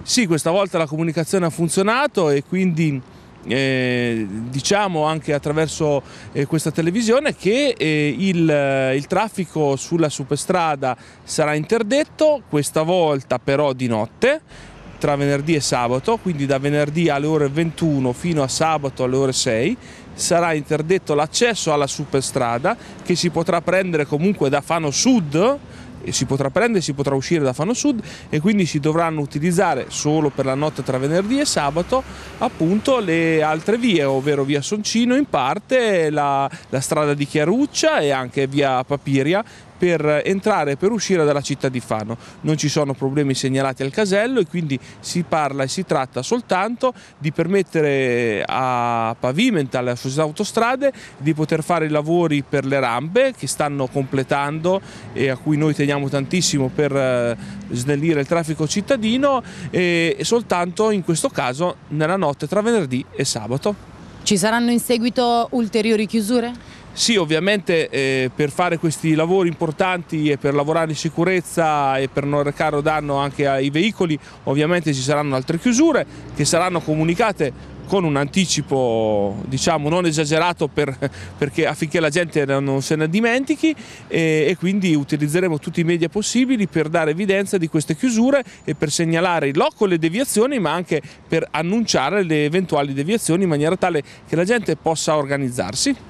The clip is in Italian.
Sì, questa volta la comunicazione ha funzionato e quindi diciamo anche attraverso questa televisione che il traffico sulla superstrada sarà interdetto, questa volta però di notte, tra venerdì e sabato, quindi da venerdì alle ore 21 fino a sabato alle ore 6 sarà interdetto l'accesso alla superstrada, che si potrà prendere comunque da Fano Sud, si potrà uscire da Fano Sud, e quindi si dovranno utilizzare solo per la notte tra venerdì e sabato appunto le altre vie, ovvero via Soncino in parte, la strada di Chiaruccia e anche via Papiria, per entrare e per uscire dalla città di Fano. Non ci sono problemi segnalati al casello e quindi si parla e si tratta soltanto di permettere a Pavimental e a Società Autostrade di poter fare i lavori per le rampe che stanno completando e a cui noi teniamo tantissimo per snellire il traffico cittadino, e soltanto in questo caso nella notte tra venerdì e sabato. Ci saranno in seguito ulteriori chiusure? Sì, ovviamente per fare questi lavori importanti e per lavorare in sicurezza e per non recare danno anche ai veicoli, ovviamente ci saranno altre chiusure che saranno comunicate con un anticipo, diciamo, non esagerato perché affinché la gente non se ne dimentichi, e quindi utilizzeremo tutti i media possibili per dare evidenza di queste chiusure e per segnalare in loco le deviazioni, ma anche per annunciare le eventuali deviazioni in maniera tale che la gente possa organizzarsi.